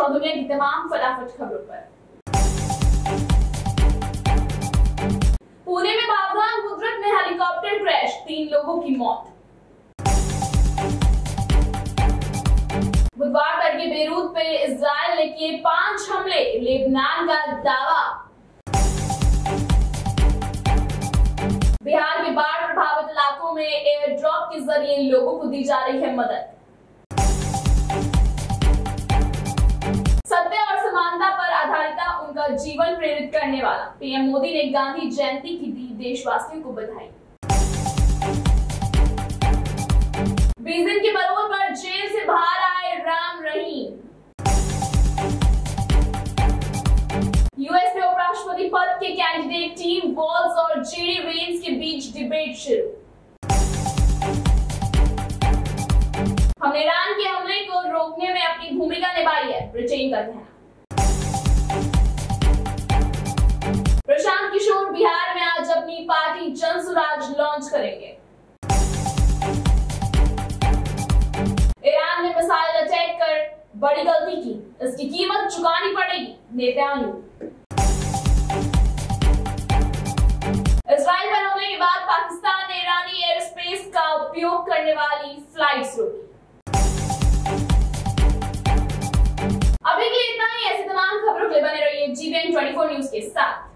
और दुनिया की तमाम फटाफट खबरों पर। पुणे में बागदान कुदरत में हेलीकॉप्टर क्रैश, 3 लोगों की मौत। बुधवार तड़के बेरूत पे इजराइल ने किए 5 हमले, लेबनान का दावा। बिहार के बाढ़ प्रभावित इलाकों में एयर ड्रॉप के जरिए लोगों को दी जा रही है मदद। सत्य और समानता पर आधारित उनका जीवन प्रेरित करने वाला। पीएम मोदी ने गांधी जयंती की दी देशवासियों को बधाई। 20 दिन के बरोबर पर जेल से बाहर आए राम रहीम। यूएस में उपराष्ट्रपति पद के कैंडिडेट टीम वॉल्स और जेडी वेंस के बीच डिबेट शुरू। हमने ईरान के हमले को रोकने में अपनी भूमिका निभाई है, ब्रिटेन का कहना। प्रशांत किशोर बिहार में आज अपनी पार्टी जनसुराज लॉन्च करेंगे। ईरान ने मिसाइल अटैक कर बड़ी गलती की, इसकी कीमत चुकानी पड़ेगी, नेतन्याहू। इजराइल पर हमले के बाद पाकिस्तान ने ईरानी एयर स्पेस का उपयोग करने वाली फ्लाइट्स रोकी। अभी के लिए इतना ही। ऐसी तमाम खबरों के लिए बने रहिए GBN 24 न्यूज के साथ।